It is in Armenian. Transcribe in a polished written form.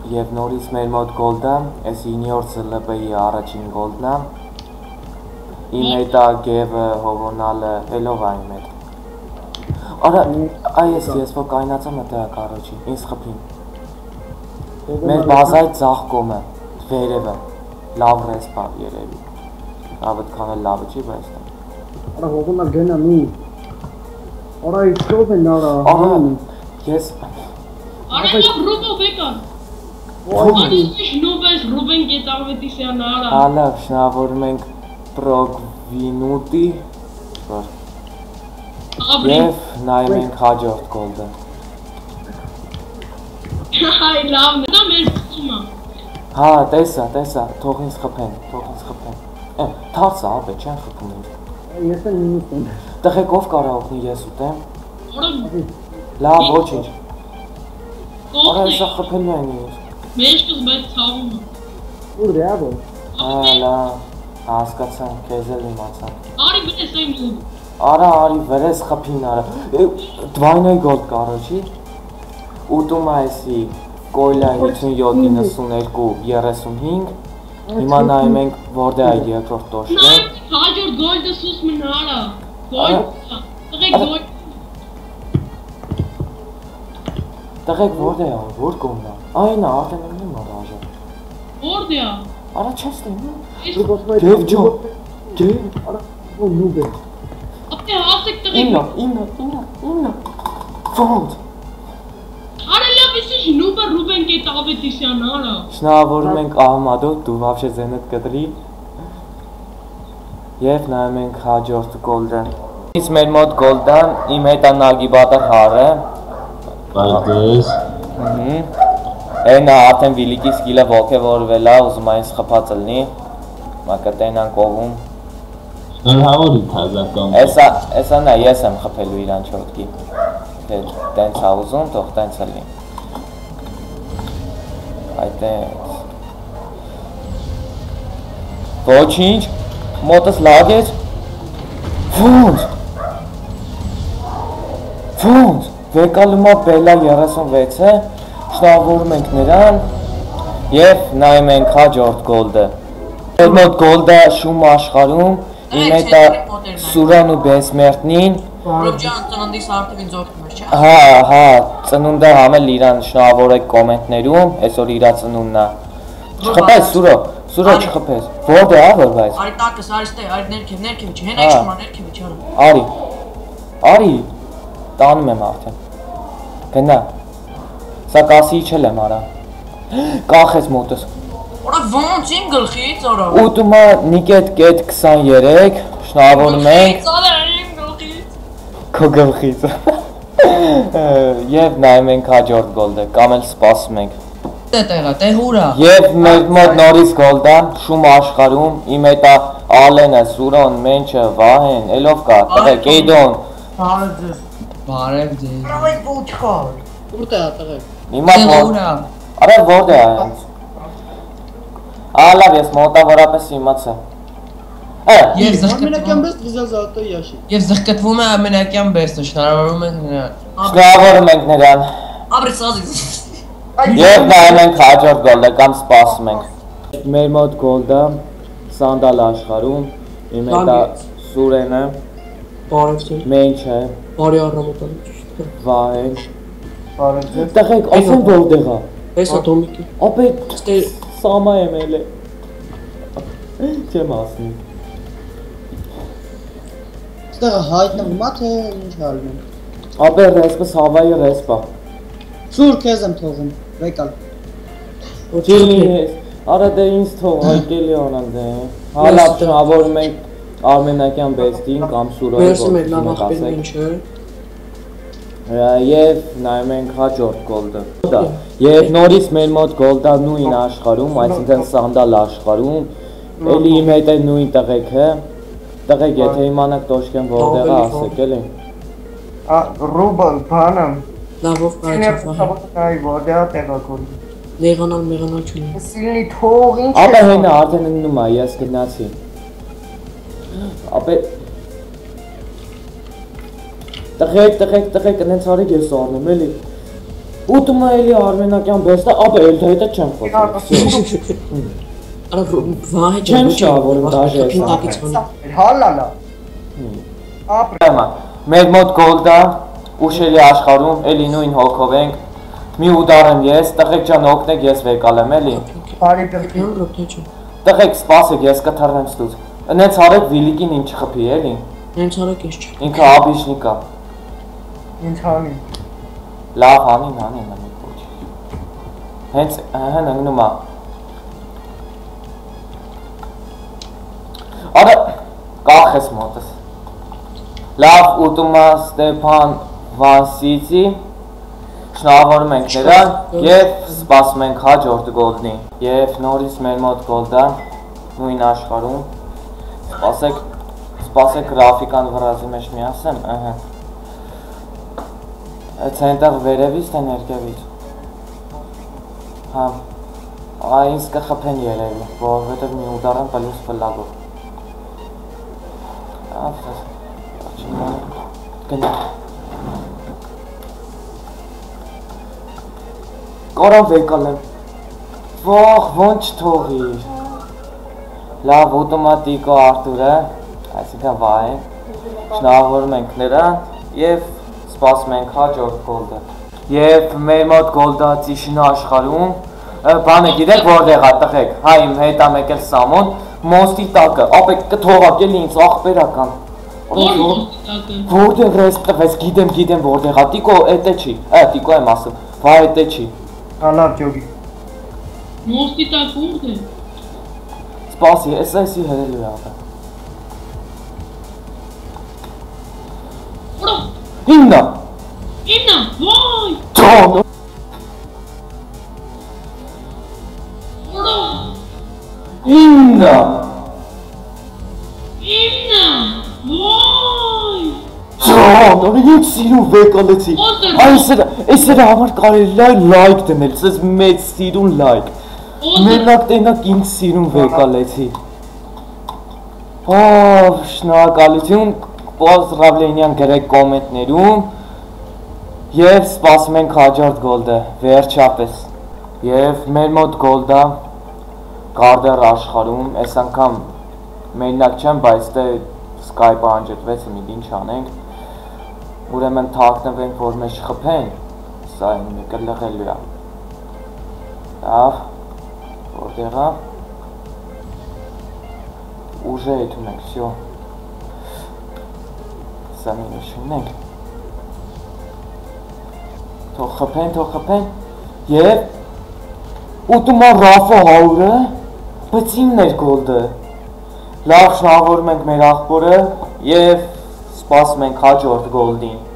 Եվ նորից մեր մոտ գոլդը, այս 9-րդ ԶԼԲ-ի առաջին գոլդն է։ Իմ հետ է Գևը, Հովոնալը, Էլով է իմ հետ։ Արա, ես որ կայնացա մտա կարոջի, ինձ խփին։ Մեր բազայի ձախ կողմը, վերևը, լավ ռեսպա երևի։ Ավդ քան լավը չի, բայց դա։ Արա Հովոնալ գնա մի։ Արա իշխով են արա։ Արա, ես Արա լավ Ռուբո բեկան։ Անիշ նուբես Ռուբեն Գետավետիսյան արա։ Ալավ, շնորհավորում ենք Պրոգվինուտի, որ Եվ նայում ենք հաջորդ գոլդը։ Այ լավն է, դա մեր փոխումը։ Հա, տեսա, թող ինձ խփեն։ Թարսա, ապե, չեն խփում ինձ։ Ես եմ նույնիսկ եմ։ Տղեկ ով կարա օգնի ես ուտեմ։ Արա Լավ, ոչինչ։ Արա կողնի։ հեսա խփելու են ինձ։ Մեջքս բայց ցավում է։ Ուր է աբո։ Լավ, հասկացա, քեզ էլ իմացա։ Արի վրես այն ու։ Արա, արի, վրես խփին արա։ Двойной գոլդ կարոջի։ Ուտում է էսի Կոյլա 57-92-35։ Հիմա նայում ենք որտե է երկրորդ տոշկը։ Նայ, հաջորդ գոլդը սուս մնարա։ Գոլդը։ Տղեկ գոլդ։ Տղեկ որտե է, որ կողմն է։ Այն է, արդեն եմ մոռաժա։ Որտե է։ Արա չես տենում։ Ես Գև ջան։ Գև։ Արա նուբ է։ ապե հասեք տղեկ։ Իննա։ Ֆոնդ։ Արա լավ էսի նուբը Ռուբեն Գետավետիսյան արա։ Շնորհավորում ենք Ահմադո, դու вообще զենդ կտրի։ Եվ նայում ենք հաջորդ գոլդը։ Իսկ մեր մոտ գոլդը, իմ հետ է Նագիբատր Հարը։ Բայց Այն արդեն Վիլիկի սկիլը ոգևորվել է, ուզում այն խփած լինի։ Մակտենան կողում։ Շնորհավոր թազական։ Էսա նա ես եմ խփելու իրան չոտքի։ Թե տենց է ուզում, թող տենց է լինի։ Այդտենց։ Ոչինչ, մոտս լագեց։ Ֆոնդ, վեկալումա բելա 36-ը, շնորհավորում ենք նրան և նայում ենք հաջորդ գոլդը։ Մեր մոտ գոլդը շում աշխարհում, իմ հետ է Սուրան ու Բեսմերտնին։ Ռոբ ջան, ծննդիս արդիվ ինձ օգնում ես, չէ՞։ Հա, ծնունդը համել իրան շնորհավորեք կոմենտներում, այսօր իրա ծնունդն է։ Չխփես Սուրո չխփես։ Որտե է որ բայց։ Արի տակս, արի ստե, արի ներքև չի, հենա իշխումա ներքև չի արա։ Արի, տանում եմ արդեն։ Գնա, սա կասի չել եմ արա։ Կախեց մոտս։ Որա ոնց իմ գլխից արա։ Ուտումա նիկետ կետ 23, շնորհավորում ենք։ Ծալա իմ գլխից։ Քո գլխից։ Եվ նայում ենք հաջորդ գոլդը, կամ էլ սպասում ենք։ Տեղա, տեղուրա։ Եվ մեր մոտ նորից գոլդա, շում աշխարհում, իմ հետ է Ալենը, Սուրոն, Մենչը, Վահեն, Էլով կա, տղեկ, Էյդոն։ Բարև ձեզ։ Այ ոչխար։ Որտե է տղեկ։ Հիմա Տեղուրա։ Արա որտե է այնց։ Ալավ ես մոտավորապես իմացա։ Եվ Ամենակյան բեստ վիզազատը ящик։ Եվ զղկտվում է ամենակյան բեստը, շնորհավորում ենք նրան։ Շնորհավորում ենք նրան։ Ապրի սազի։ Եվ նայում ենք հաջորդ գոլդը կամ սպասում ենք։ Մեր մոտ գոլդը սանդալ աշխարհում, իմ հետ է Սուրենը, Բարև ձեզ։ Մենչը, Բարի առամոտալի ճիշտ է։ Վահեն։ Բարև ձեզ։ Տղեկ, ասեն որտեղ է։ Էս ատոմիկի։ Ապե Ստե Սամա եմ էլ է։ Չեմ ասնի։ Ստեղը հայտնվում է թե ինչ արվում է։ Ապե ռեսպս հավայի ռեսպա։ Սուր քեզ եմ թողում, վեկալ։ Ջիլի ես, արա դե ինձ թող հայկելի անան դե։ Հալա շնորհավորում ենք Արմենակյան բեստին կամ Սուրոյի Վերսում է լավ աղբերն ինչ է։ Եվ նայում ենք հաջորդ գոլդը։ Եվ նորից մեր մոտ գոլդա նույն աշխարհում, այսինքն սանդալ աշխարհում, էլի իմ հետ է նույն տղեկը։ Տղեկ, եթե իմանաք տոշկեն որտեղ է, ասեք էլի։ Ռուբլ, բանամ։ Լավով կարծիքա։ Այ որտեղ է տեղակոն։ Մեղանալ չունի։ Սիլնի թող ինչ է։ Ապա հենա արդեն ըննում է, ես գնացի։ Ապե տղեկ, ընենց արեք ես առնում էլի։ Ուտում էլի Արմենակյան բեստը, ապա էլ դա չեմ խոսում։ Արա վահե Չեմ շահավորում դաժե Փինտակից բնի։ Հալալա։ Ապր։ Հիմա մեր մոտ գոլդա ուշելի աշխարհում էլի նույն հոգով ենք։ Մի ուդար եմ ես, տղեկ ջան օգնեք ես վեկալ եմ էլի։ Բարի բրդի։ Ռոպտե չէ։ Տղեկ սպասեք ես կթռնեմ ստուց։ Նենց արեք Վիլիկին ինչ խփի էլի։ Հենց արեք ես չէ։ Ինքը աբիշնիկ է։ Ինչ հանի։ Լավ հանին մի փոչ։ Հենց հեն ընկնում է։ Արա կախես մոտս։ Լավ ուտում է Ստեփան Վասիցի։ Շնորհավորում ենք նրան եւ սպասում ենք հաջորդ գոլդնի։ Եվ նորից մեր մոտ գոլդա նույն աշխարհում։ Սպասեք գրաֆիկան վրազի մեջ մի ասեմ, ըհը։ Ցենտր վերևից թե ներքևից։ Հա։ Այս կխփեն երևի, որովհետև մի ուդար եմ պլյուս ֆլագով։ Գնա։ Կարամ վեկալ եմ։ Ող, ոնչ թողիր։ Լավ օտոմատիկո Արտուրը, այսինքն վայ, շնորհավորում ենք նրան եւ սպասում ենք հաջորդ գոլդը։ Եվ մեր մոտ գոլդա Ծիշինո աշխարհում, բանը գիտեք որտեղ է տղեկ, հա իմ հետ է եկել Սամոն, մոստի տակը, ապա կթողակ էլի ինձ աղբերական։ Որտեղ ես տվես, գիտեմ որտեղ է, տիկո էտե չի, տիկո եմ ասում, վայ էտե չի։ Հալավ ջոգի։ Մոստի տակ ուրդ է։ Սպասի, էսի հրելու է ապա։ Ուրա։ Հիմնա։ Վայ։ Ճոն։ Ուրա։ Հիմնա։ Վայ։ Ճոն, ինչ սիրուն վեկալեցի։ Այս էր համար կարելի լայք դնել, սեզ մեծ սիրուն լայք։ Մենակ տենակ ինձ սիրուն վեկալեցի։ Շնորհակալություն, Պոզրավլենյան գրեք կոմենտներում և սպասում ենք հաջորդ գոլդը, վերջապես։ Եվ մեր մոտ գոլդա Կարդեր աշխարհում, այս անգամ մենակ չեմ, բայց դե Skype-ը անջրվեց, ինչ անենք։ Ուրեմն թաքնվենք, որ մեզ չխփեն, սա մեկը լղելու է։ Լավ, որտեղ է։ Ուժը եթում ենք, всё։ Սա մի նշունենք։ Թող խփեն, և ուտում է Ռաֆա Հաուրը, բայց իմն էր գոլդը։ Լավ շնորհավորում ենք մեր աղբորը և սպասում ենք հաջորդ գոլդին։